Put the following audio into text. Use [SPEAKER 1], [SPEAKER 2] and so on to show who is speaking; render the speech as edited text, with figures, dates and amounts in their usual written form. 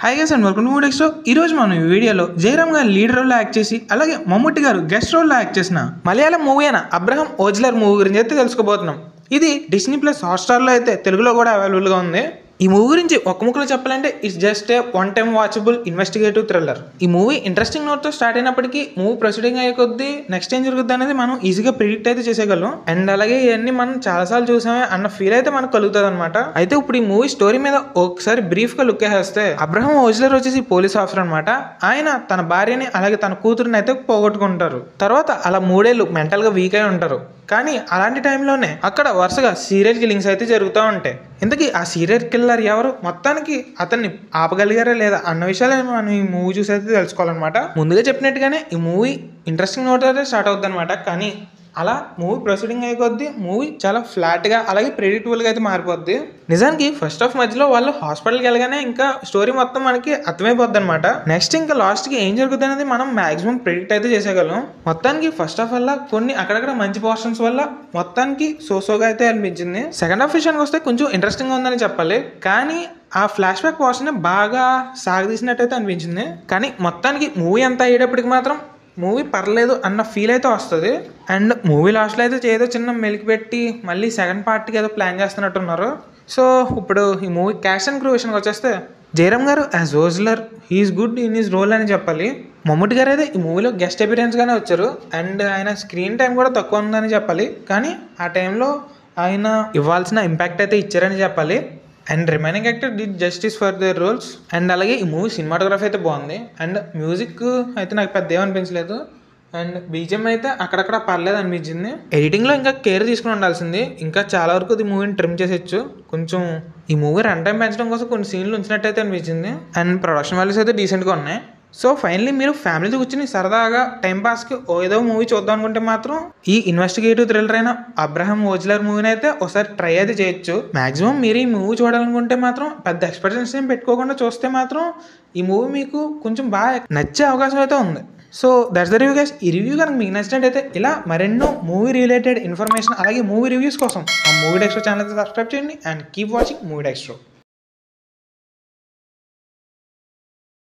[SPEAKER 1] Hi guys and welcome to movie Dextro. ఈ రోజు మనం ఈ వీడియోలో జయరామ్ గారు లీడ్ రోల్లో యాక్ట్ చేసి అలాగే మమ్ముట్టి గారు గెస్ట్ రోల్లో యాక్ట్ చేసిన మలయాళం మూవీ అయిన అబ్రహం ఓజ్లర్ మూవీ గురించి అయితే తెలుసుకోబోతున్నాం. ఇది డిస్నీ ప్లస్ హాట్‌స్టార్లో అయితే తెలుగులో కూడా అవైలబుల్గా ఉంది. ఈ మూవీ గురించి ఒక్క ముక్కలో చెప్పాలంటే it's just a one time watchable investigative thriller. ఈ మూవీ ఇంట్రెస్టింగ్ నోట్తో స్టార్ట్ అయినప్పటికీ మూవీ ప్రొసీడింగ్ అయ్యే కొద్దీ నెక్స్ట్ ఏం జరుగుతుంది అనేది మనం ఈజీగా ప్రిడిక్ట్ అయితే చేసేయగలం. అండ్ అలాగే ఇవన్నీ మనం చాలాసార్లు చూసామే అన్న ఫీల్ అయితే మనకు కలుగుతుంది అనమాట. అయితే ఇప్పుడు ఈ మూవీ స్టోరీ మీద ఒకసారి బ్రీఫ్ గా లుక్ వేస్తే అబ్రహం ఓజ్లర్ వచ్చేసి పోలీస్ ఆఫీసర్ అనమాట. ఆయన తన భార్యని అలాగే తన కూతురుని అయితే పోగొట్టుకుంటారు. తర్వాత అలా 3 ఏళ్ళు మెంటల్ గా వీక్ అయి ఉంటారు. కానీ అలాంటి టైంలోనే అక్కడ వరుసగా సీరియల్ కిల్లింగ్స్ అయితే జరుగుతూ ఉంటాయి. ఇంతకీ ఆ సీరియల్ కిల్లర్ ఎవరు, మొత్తానికి అతన్ని ఆపగలిగారా లేదా అన్న విషయాలు మనం ఈ మూవీ చూసి అయితే తెలుసుకోవాలన్నమాట. ముందుగా చెప్పినట్టుగానే ఈ మూవీ ఇంట్రెస్టింగ్ నోట్ అయితే స్టార్ట్ అవుతుంది అనమాట. కానీ అలా మూవీ ప్రొసీడింగ్ అయ్యే కొద్దీ మూవీ చాలా ఫ్లాట్గా అలాగే ప్రెడిక్టబుల్గా అయితే మారిపోద్ది. నిజానికి ఫస్ట్ హాఫ్ మధ్యలో వాళ్ళు హాస్పిటల్కి వెళ్ళగానే ఇంకా స్టోరీ మొత్తం మనకి అర్థమైపోద్ది అనమాట. నెక్స్ట్ ఇంకా లాస్ట్కి ఏం జరుగుతుంది అనేది మనం మాక్సిమం ప్రెడిక్ట్ అయితే చేసేయగలం. మొత్తానికి ఫస్ట్ హాఫ్ వల్ల కొన్ని అక్కడక్కడ మంచి పోర్షన్స్ వల్ల మొత్తానికి సోగా అయితే అనిపించింది. సెకండ్ హాఫ్ విషయానికి వస్తే కొంచెం ఇంట్రెస్టింగ్గా ఉందని చెప్పాలి. కానీ ఆ ఫ్లాష్ బ్యాక్ పోర్షన్ బాగా సాగదీసినట్టయితే అనిపించింది. కానీ మొత్తానికి మూవీ అంతా అయ్యేటప్పటికి మాత్రం మూవీ పర్లేదు అన్న ఫీల్ అయితే వస్తుంది. అండ్ మూవీ లాస్ట్లో అయితే ఏదో చిన్న మెలికి పెట్టి మళ్ళీ సెకండ్ పార్ట్కి ఏదో ప్లాన్ చేస్తున్నట్టున్నారు. సో ఇప్పుడు ఈ మూవీ క్యాస్ట్ అండ్ క్రూ విషయానికి వచ్చేస్తే Jayaram garu as Ozler he's good in his role అని చెప్పాలి. మమ్ముట్టి గారు అయితే ఈ మూవీలో గెస్ట్ అపిరియన్స్గానే వచ్చారు. అండ్ ఆయన స్క్రీన్ టైం కూడా తక్కువ ఉందని చెప్పాలి. కానీ ఆ టైంలో ఆయన ఇవ్వాల్సిన ఇంపాక్ట్ అయితే ఇచ్చారని చెప్పాలి. And remaining actor did justice for their roles. And అలాగే ఈ మూవీ సినిమాటోగ్రఫీ అయితే బాగుంది. అండ్ మ్యూజిక్ అయితే నాకు పెద్ద ఏమనిపించలేదు. అండ్ బీజిఎం అయితే అక్కడక్కడ పర్లేదు అనిపించింది. ఎడిటింగ్లో ఇంకా కేర్ తీసుకుని ఉండాల్సింది. ఇంకా చాలా వరకు ఈ మూవీని ట్రిమ్ చేసేచ్చు. కొంచెం ఈ మూవీ రన్ టైం పెంచడం కోసం కొన్ని సీన్లు ఉంచినట్టయితే అనిపించింది. అండ్ ప్రొడక్షన్ వాల్యూస్ అయితే డీసెంట్గా ఉన్నాయి. సో ఫైనలీ మీరు ఫ్యామిలీతో కూర్చొని సరదాగా టైంపాస్కి ఏదో మూవీ చూద్దాం అనుకుంటే మాత్రం ఈ ఇన్వెస్టిగేటివ్ థ్రిల్లర్ అయిన అబ్రహం ఓజ్లర్ మూవీని అయితే ఒకసారి ట్రై అయితే చేయొచ్చు. మాక్సిమం మీరు ఈ మూవీ చూడాలనుకుంటే మాత్రం పెద్ద ఎక్స్పెక్టేషన్స్ ఏం పెట్టుకోకుండా చూస్తే మాత్రం ఈ మూవీ మీకు కొంచెం బాగా నచ్చే అవకాశం అయితే ఉంది. So that's the review guys. ఈ రివ్యూ కనుక మీకు నచ్చినట్టయితే ఇలా మరెన్నో మూవీ రిలేటెడ్ ఇన్ఫర్మేషన్ అలాగే మూవీ రివ్యూస్ కోసం ఆ మూవీ డెక్స్ట్రో ఛానల్ అయితే సబ్స్క్రైబ్ చేయండి. And keep watching movie Dextro.